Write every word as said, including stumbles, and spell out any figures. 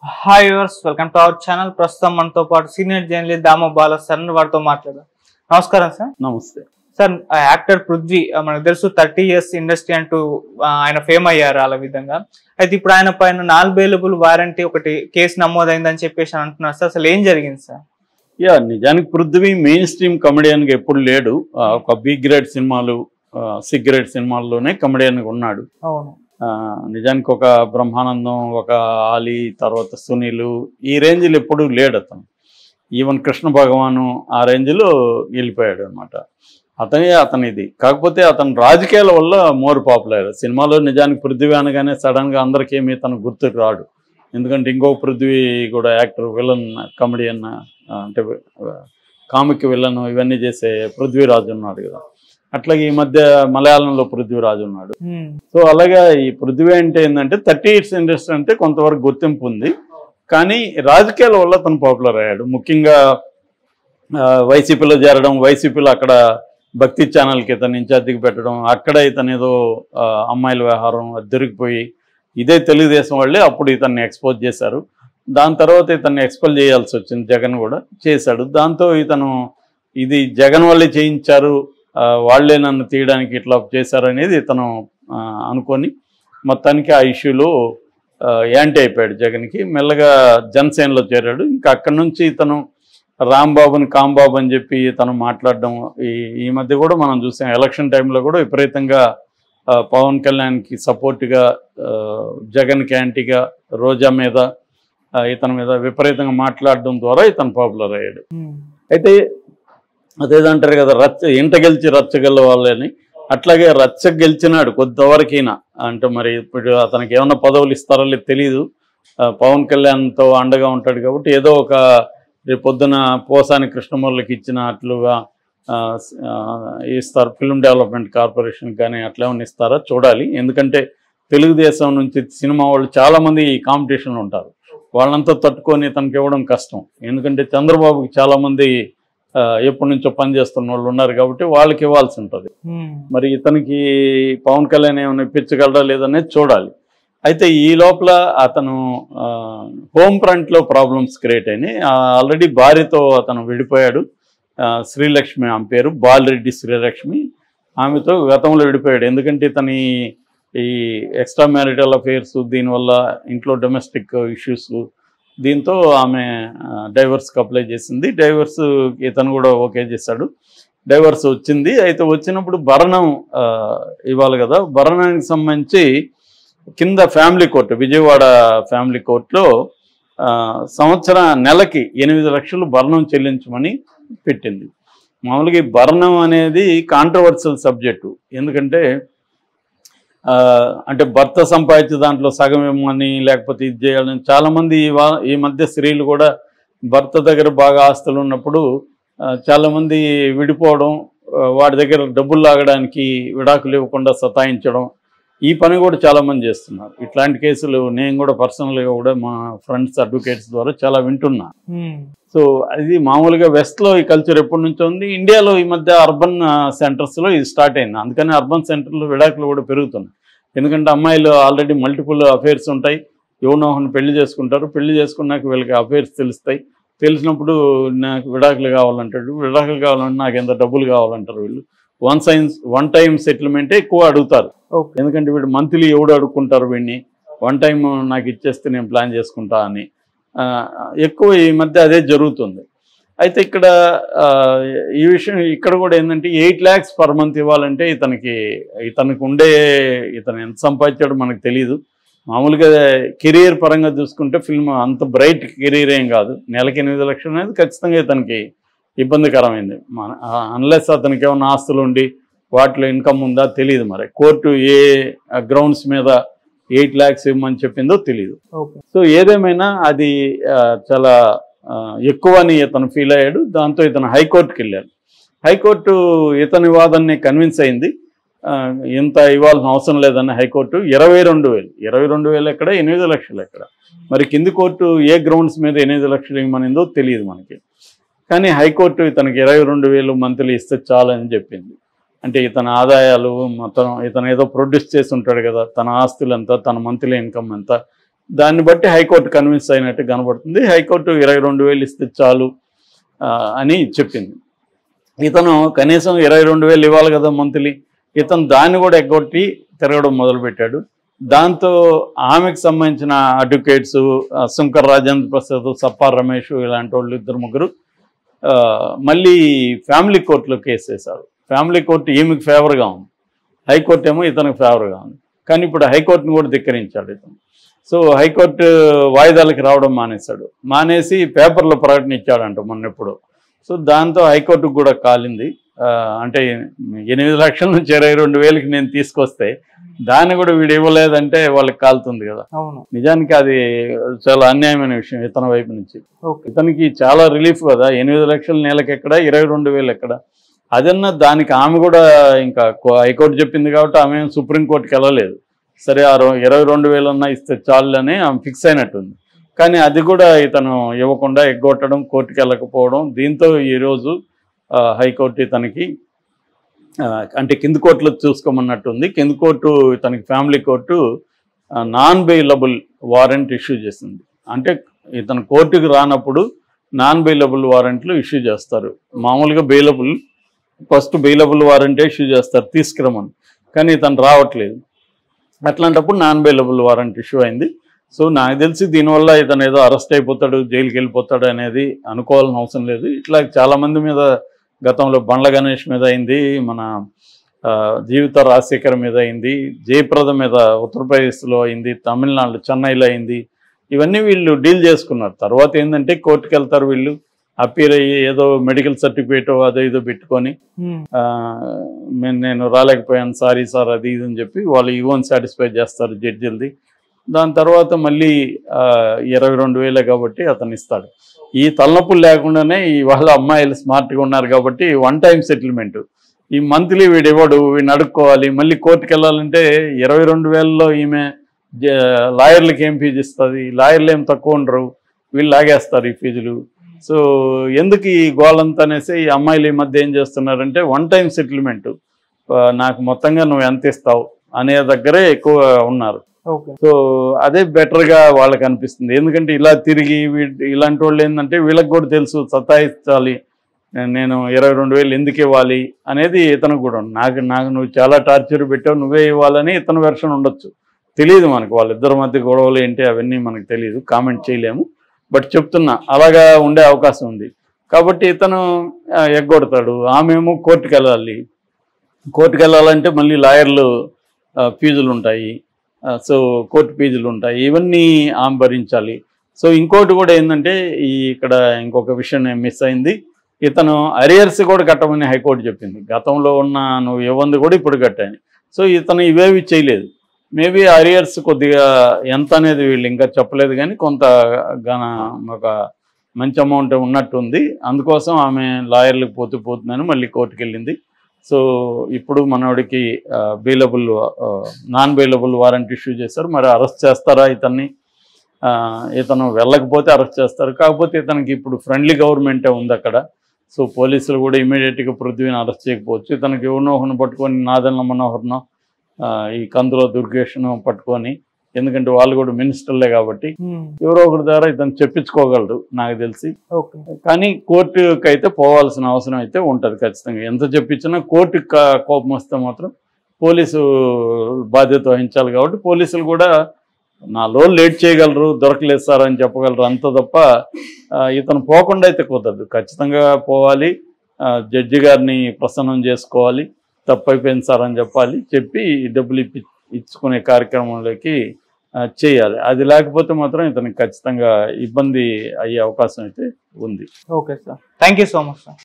Hi viewers, welcome to our channel. ప్రస్తుతం మనతో పాటు senior journalist Dama Bala sir వారితో మాట్లాడదాం. నమస్కారం సార్. నమస్తే సార్, యాక్టర్ పృథ్వీ మనకు తెలుసు థర్టీ ఇయర్స్ ఇండస్ట్రీ అంటూ ఆయన ఫేమ్ అయ్యారు అలా విధంగా. అయితే ఇప్పుడు ఆయన పైన నాన్ బెయిలబుల్ వారంటీ ఒకటి కేసు నమోదైందని చెప్పేసి అంటున్నారు సార్. అసలు ఏం జరిగింది సార్? యా నిజానికి పృథ్వీ మెయిన్ స్ట్రీమ్ కమెడియన్గా ఎప్పుడు లేడు. ఒక బి గ్రేడ్ సినిమాలు, సి గ్రేడ్ సినిమాల్లోనే కమెడియన్గా ఉన్నాడు. అవును, నిజానికి ఒక బ్రహ్మానందం, ఒక ఆలీ, తర్వాత సునీలు, ఈ రేంజ్లో ఎప్పుడు లేడు అతను. ఈవెన్ కృష్ణ భగవాను ఆ రేంజ్లో వెళ్ళిపోయాడు అనమాట. అతనే అతనిది. కాకపోతే అతను రాజకీయాల వల్ల మోర్ పాపులర్. సినిమాలో నిజానికి పృథ్వీ అనగానే సడన్గా అందరికీ ఏమీ తను గుర్తుకు రాడు. ఎందుకంటే ఇంకో పృథ్వీ కూడా యాక్టర్, విలన్, కమెడియన్, అంటే కామిక్ విలన్ ఇవన్నీ చేసే పృథ్వీరాజు ఉన్నాడు కదా. అట్లాగే ఈ మధ్య మలయాళంలో పృథ్వీరాజు ఉన్నాడు. సో అలాగే ఈ పృథ్వీ అంటే ఏంటంటే థర్టీ ఇయర్స్ ఇండస్ట్రీ అంటే కొంతవరకు గుర్తింపు ఉంది. కానీ రాజకీయాల వల్ల తను పాపులర్ అయ్యాడు. ముఖ్యంగా వైసీపీలో చేరడం, వైసీపీలో అక్కడ భక్తి ఛానల్కి ఇతను ఇన్ఛార్జికి పెట్టడం, అక్కడ ఇతను ఏదో అమ్మాయిల వ్యవహారం దొరికిపోయి ఇదే తెలుగుదేశం వాళ్ళే అప్పుడు ఇతన్ని ఎక్స్పోజ్ చేశారు. దాని తర్వాత ఇతన్ని ఎక్స్పెల్ చేయాల్సి వచ్చింది. జగన్ కూడా చేశాడు. దాంతో ఇతను ఇది జగన్ వాళ్ళే చేయించారు, వాళ్లే నన్ను తీయడానికి ఇట్లా చేశారు అనేది ఇతను అనుకొని మొత్తానికి ఆ ఇష్యూలో యాంటీ అయిపోయాడు జగన్కి. మెల్లగా జనసేనలో చేరాడు. ఇంకా అక్కడి నుంచి ఇతను రాంబాబుని కాంబాబు అని చెప్పి తను మాట్లాడడం ఈ ఈ మధ్య కూడా మనం చూసాం. ఎలక్షన్ టైంలో కూడా విపరీతంగా పవన్ కళ్యాణ్కి సపోర్ట్గా, జగన్కి యాంటీగా, రోజా మీద, ఇతని మీద విపరీతంగా మాట్లాడడం ద్వారా ఇతను పాపులర్ అయ్యాడు. అయితే అదేదంటారు కదా, రచ్చ ఇంట గెలిచి రచ్చగల వాళ్ళని, అట్లాగే రచ్చ గెలిచినాడు కొంతవరకైనా. అంటే మరి ఇప్పుడు అతనికి ఏమన్నా పదవులు ఇస్తారో లేదు తెలియదు. పవన్ కళ్యాణ్తో అండగా ఉంటాడు కాబట్టి ఏదో ఒక రేపు పొద్దున పోసాని కృష్ణమూర్లకి ఇచ్చినట్లుగా ఇస్తారు. ఫిల్మ్ డెవలప్మెంట్ కార్పొరేషన్ కానీ అట్లా ఏమన్నా ఇస్తారా చూడాలి. ఎందుకంటే తెలుగుదేశం నుంచి సినిమా వాళ్ళు చాలామంది ఈ కాంపిటీషన్లో ఉంటారు. వాళ్ళంతా తట్టుకొని తనకి ఇవ్వడం కష్టం. ఎందుకంటే చంద్రబాబుకి చాలామంది ఎప్పటి నుంచో పనిచేస్తున్న వాళ్ళు ఉన్నారు కాబట్టి వాళ్ళకి ఇవ్వాల్సి ఉంటుంది. మరి ఇతనికి పవన్ కళ్యాణ్ ఏమైనా ఇప్పించగలరా లేదనేది చూడాలి. అయితే ఈ లోపల అతను హోమ్ ఫ్రంట్లో ప్రాబ్లమ్స్ క్రియేట్ అయినాయి. ఆల్రెడీ భార్యతో అతను విడిపోయాడు. శ్రీలక్ష్మి ఆమె పేరు, బాలరెడ్డి శ్రీలక్ష్మి. ఆమెతో గతంలో విడిపోయాడు. ఎందుకంటే ఇతని ఈ ఎక్స్ట్రా మ్యారిటల్ అఫేర్స్, దీనివల్ల ఇంట్లో డొమెస్టిక్ ఇష్యూస్, దీంతో ఆమె డైవర్స్కి అప్లై చేసింది. డైవర్స్ ఇతను కూడా ఓకే చేశాడు. డైవర్స్ వచ్చింది. అయితే వచ్చినప్పుడు భరణం ఇవ్వాలి కదా. భరణానికి సంబంధించి కింద ఫ్యామిలీ కోర్టు, విజయవాడ ఫ్యామిలీ కోర్టులో సంవత్సర నెలకి ఎనిమిది లక్షలు భరణం చెల్లించమని పెట్టింది. మామూలుగా ఈ భరణం అనేది కాంట్రవర్షియల్ సబ్జెక్టు. ఎందుకంటే అంటే భర్త సంపాదించే దాంట్లో సగం ఇవ్వమని, లేకపోతే ఇది చేయాలని చాలామంది ఈ మధ్య స్త్రీలు కూడా భర్త దగ్గర బాగా ఆస్తులు ఉన్నప్పుడు చాలామంది విడిపోవడం, వాడి దగ్గర డబ్బులు లాగడానికి విడాకులు ఇవ్వకుండా సతాయించడం, ఈ పని కూడా చాలామంది చేస్తున్నారు. ఇట్లాంటి కేసులు నేను కూడా పర్సనల్గా కూడా మా ఫ్రెండ్స్ అడ్వకేట్స్ ద్వారా చాలా వింటున్నా. సో అది మామూలుగా వెస్ట్లో ఈ కల్చర్ ఎప్పటి నుంచో ఉంది. ఇండియాలో ఈ మధ్య అర్బన్ సెంటర్స్లో ఇది స్టార్ట్ అయింది. అందుకని అర్బన్ సెంటర్లో విడాకులు కూడా పెరుగుతున్నాయి. ఎందుకంటే అమ్మాయిలు ఆల్రెడీ మల్టిపుల్ అఫైర్స్ ఉంటాయి. యువనోహన్ పెళ్లి చేసుకుంటారు. పెళ్లి చేసుకున్నాక వీళ్ళకి అఫైర్స్ తెలుస్తాయి. తెలిసినప్పుడు నాకు విడాకులు కావాలంటాడు. విడాకులు కావాలంటే నాకు ఎంత డబ్బులు కావాలంటారు వీళ్ళు. వన్ సైన్స్ వన్ టైం సెటిల్మెంటే ఎక్కువ అడుగుతారు. ఎందుకంటే వీడు మంత్లీ ఎవడు అడుక్కుంటారు వీడిని, వన్ టైం నాకు ఇచ్చేస్తే నేను ప్లాన్ చేసుకుంటా అని ఎక్కువ ఈ మధ్య అదే జరుగుతుంది. అయితే ఇక్కడ ఈ విషయం ఇక్కడ కూడా ఏంటంటే ఎయిట్ ల్యాక్స్ పర్ మంత్ ఇవ్వాలంటే ఇతనికి ఇతనికి ఉండే ఇతను ఎంత సంపాదించాడో మనకు తెలియదు. మామూలుగా కెరీర్ పరంగా చూసుకుంటే ఫిల్మ్ అంత బ్రైట్ కెరీర్ ఏం కాదు. నెలకి ఎనిమిది లక్షలు అనేది ఖచ్చితంగా ఇతనికి ఇబ్బందికరమైంది. మన అన్లెస్ అతనికి ఏమన్నా ఆస్తులు ఉండి వాటిలో ఇన్కమ్ ఉందా తెలియదు. మరి కోర్టు ఏ గ్రౌండ్స్ మీద ఎయిట్ ల్యాక్స్ ఇవ్వమని చెప్పిందో తెలియదు. సో ఏదేమైనా అది చాలా ఎక్కువ అని ఇతను ఫీల్ అయ్యాడు. దాంతో ఇతను హైకోర్టుకి వెళ్ళాడు. హైకోర్టు ఇతని వాదనని కన్విన్స్ అయింది. ఇంత ఇవ్వాల్సిన అవసరం లేదని హైకోర్టు ఇరవై రెండు వేలు ఇరవై రెండు వేలు ఎక్కడ, ఎనిమిది లక్షలు ఎక్కడ. మరి కింది కోర్టు ఏ గ్రౌండ్స్ మీద ఎనిమిది లక్షలు ఇవ్వమనిందో తెలియదు మనకి. కానీ హైకోర్టు ఇతనికి ఇరవై రెండు వేలు మంత్లీ ఇస్తే చాలని చెప్పింది. అంటే ఇతని ఆదాయాలు మొత్తం ఇతను ఏదో ప్రొడ్యూస్ చేసి ఉంటాడు కదా, తన ఆస్తులు ఎంత, తన మంత్లీ ఇన్కమ్ ఎంత, దాన్ని బట్టి హైకోర్టు కన్విన్స్ అయినట్టు కనబడుతుంది. హైకోర్టు ఇరవై రెండు వేలు ఇస్తే చాలు అని చెప్పింది. ఇతను కనీసం ఇరవై రెండు వేలు ఇవ్వాలి కదా మంత్లీ, ఇతను దాన్ని కూడా ఎగ్గొట్టి తిరగడం మొదలుపెట్టాడు. దాంతో ఆమెకు సంబంధించిన అడ్వకేట్స్ శంకర్ రాజేంద్ర ప్రసాద్, సప్పార్ రమేష్ ఇలాంటి వాళ్ళు ఇద్దరు ముగ్గురు మళ్ళీ ఫ్యామిలీ కోర్టులో కేసు వేశారు. ఫ్యామిలీ కోర్టు ఈమెకు ఫేవర్గా ఉంది, హైకోర్టు ఏమో ఇతనికి ఫేవర్గా ఉంది. కానీ ఇప్పుడు హైకోర్టును కూడా ధిక్కరించాడు ఇతను. సో హైకోర్టు వాయిదాలకు రావడం మానేశాడు, మానేసి పేపర్లో ప్రకటన ఇచ్చాడంట మొన్నెప్పుడు. సో దాంతో హైకోర్టుకు కూడా కాలింది. అంటే ఎనిమిది లక్షల నుంచి ఇరవై రెండు వేలకి నేను తీసుకొస్తే దాన్ని కూడా వీడు ఇవ్వలేదంటే వాళ్ళకి కాలుతుంది కదా. నిజానికి అది చాలా అన్యాయమైన విషయం ఇతని వైపు నుంచి. ఇతనికి చాలా రిలీఫ్ కదా, ఎనిమిది లక్షల నెలకి ఎక్కడ, ఇరవై రెండు వేలు ఎక్కడ. అదన్నా దానికి ఆమె కూడా ఇంకా హైకోర్టు చెప్పింది కాబట్టి ఆమె సుప్రీంకోర్టుకి వెళ్ళలేదు. సరే ఆ ఇరవై రెండు వేలన్నా ఇస్తే చాలు అని ఆమె ఫిక్స్ అయినట్టుంది. కానీ అది కూడా ఇతను ఇవ్వకుండా ఎగ్గొట్టడం, కోర్టుకి వెళ్ళకపోవడం, దీంతో ఈరోజు హైకోర్టు ఇతనికి అంటే కింది కోర్టులో చూసుకోమన్నట్టుంది. కింది కోర్టు ఇతనికి family court non bailable warrant issue చేసింది. అంటే ఇతను కోర్టుకు రానప్పుడు నాన్ బెయిలబుల్ వారెంట్లు ఇష్యూ చేస్తారు. మామూలుగా బెయిలబుల్ ఫస్ట్ బెయిలబుల్ వారెంటే ఇష్యూ చేస్తారు తీసుకురమని, కానీ ఇతను రావట్లేదు. అట్లాంటప్పుడు నాన్ బెయిలబుల్ వారెంట్ ఇష్యూ అయింది. సో నాకు తెలిసి దీనివల్ల ఇతను ఏదో అరెస్ట్ అయిపోతాడు, జైలుకి వెళ్ళిపోతాడు అనేది అనుకోవాల్సిన అవసరం లేదు. ఇట్లా చాలామంది మీద గతంలో బండ్ల గణేష్ మీద అయింది, మన జీవిత రాజశేఖర్ మీద అయింది, జయప్రద మీద ఉత్తరప్రదేశ్లో అయింది, తమిళనాడు చెన్నైలో అయింది. ఇవన్నీ వీళ్ళు డీల్ చేసుకున్నారు. తర్వాత ఏంటంటే కోర్టుకు వెళ్తారు వీళ్ళు, అప్పీర్ అయ్యి ఏదో మెడికల్ సర్టిఫికేట్ అదో ఏదో పెట్టుకొని నేను రాలేకపోయాను సారీ సార్ అది ఇది అని చెప్పి వాళ్ళు ఈవోన్ సాటిస్ఫై చేస్తారు జడ్జిలది. దాని తర్వాత మళ్ళీ ఇరవై రెండు వేలే కాబట్టి అతను ఇస్తాడు. ఈ తలనొప్పులు లేకుండానే వాళ్ళ అమ్మాయిలు స్మార్ట్గా ఉన్నారు కాబట్టి వన్ టైం సెటిల్మెంట్. ఈ మంత్లీ వీడు ఇవ్వడు, వీడిని అడుక్కోవాలి. మళ్ళీ కోర్టుకు వెళ్ళాలంటే ఇరవై రెండు వేలలో ఈమె లాయర్లకి ఏం ఫీజు ఇస్తుంది, లాయర్లు ఏం తక్కువ ఉండరు, వీళ్ళు లాగేస్తారు ఈ ఫీజులు. సో ఎందుకు ఈ గోలంతా అనేసి ఈ అమ్మాయిలు ఈ మధ్య ఏం చేస్తున్నారంటే వన్ టైం సెటిల్మెంట్, నాకు మొత్తంగా నువ్వు ఎంత ఇస్తావు అనే దగ్గరే ఎక్కువ ఉన్నారు. సో అదే బెటర్గా వాళ్ళకి అనిపిస్తుంది. ఎందుకంటే ఇలా తిరిగి ఇలాంటి వాళ్ళు ఏంటంటే వీళ్ళకి కూడా తెలుసు సతాయించాలి, నేను ఇరవై రెండు వేలు ఎందుకు ఇవ్వాలి అనేది ఇతను కూడా నాకు నాకు నువ్వు చాలా టార్చర్ పెట్టావు నువ్వే ఇవ్వాలని ఇతను వెర్షన్ ఉండొచ్చు. తెలియదు మనకు వాళ్ళిద్దరి మధ్య గొడవలు ఏంటి అవన్నీ మనకు తెలియదు, కామెంట్ చేయలేము. బట్ చెప్తున్నా అలాగా ఉండే అవకాశం ఉంది కాబట్టి ఇతను ఎగ్గొడతాడు. ఆమెమో కోర్టుకు వెళ్ళాలి, కోర్టుకు వెళ్ళాలంటే మళ్ళీ లాయర్లు ఫీజులు ఉంటాయి, సో కోర్టు ఫీజులు ఉంటాయి, ఇవన్నీ ఆమె భరించాలి. సో ఇంకోటి కూడా ఏంటంటే ఈ ఇక్కడ ఇంకొక విషయం మిస్ అయింది, ఇతను అరియర్స్ కూడా కట్టమని హైకోర్టు చెప్పింది. గతంలో ఉన్న నువ్వు ఇవ్వంది కూడా ఇప్పుడు కట్టాను. సో ఇతను ఇవేవి చేయలేదు. మేబీ అరియర్స్ కొద్దిగా ఎంత అనేది వీళ్ళు ఇంకా చెప్పలేదు, కానీ కొంత గన ఒక మంచి అమౌంట్ ఉన్నట్టుంది. అందుకోసం ఆమె లాయర్లకు పోతూ పోతుందని మళ్ళీ కోర్టుకు వెళ్ళింది. సో ఇప్పుడు మనోడికి bailable non bailable warrant issue చేస్తారు. మరి అరెస్ట్ చేస్తారా ఇతన్ని? ఇతను వెళ్ళకపోతే అరెస్ట్ చేస్తారు. కాకపోతే ఇతనికి ఇప్పుడు ఫ్రెండ్లీ గవర్నమెంటే ఉంది అక్కడ. సో పోలీసులు కూడా ఇమీడియట్గా పృథ్వీని అరెస్ట్ చేయకపోవచ్చు. ఇతనికి ఎవరినో ఒకరిని పట్టుకొని నాదెండ్ల మనోహర్నో ఈ కందుల దుర్గేష్ను పట్టుకొని, ఎందుకంటే వాళ్ళు కూడా మినిస్టర్లే కాబట్టి ఎవరో ఒకరి ద్వారా ఇతను చెప్పించుకోగలరు నాకు తెలిసి. కానీ కోర్టుకి అయితే పోవాల్సిన అవసరం అయితే ఉంటుంది ఖచ్చితంగా. ఎంత చెప్పించినా కోర్టుకి కోపం వస్తే మాత్రం పోలీసు బాధ్యత వహించాలి. కాబట్టి పోలీసులు కూడా నాలో లేట్ చేయగలరు, దొరకలేదు సార్ అని చెప్పగలరు, అంత తప్ప ఇతను పోకుండా అయితే కుదరదు. ఖచ్చితంగా పోవాలి, జడ్జి గారిని ప్రసన్నం చేసుకోవాలి, తప్పైపోయింది సార్ అని చెప్పాలి, చెప్పి డబ్బులు ఇప్పి ఇచ్చుకునే కార్యక్రమంలోకి చేయాలి. అది లేకపోతే మాత్రం ఇతనికి ఖచ్చితంగా ఇబ్బంది అయ్యే అవకాశం అయితే ఉంది. Okay sir, thank you so much sir.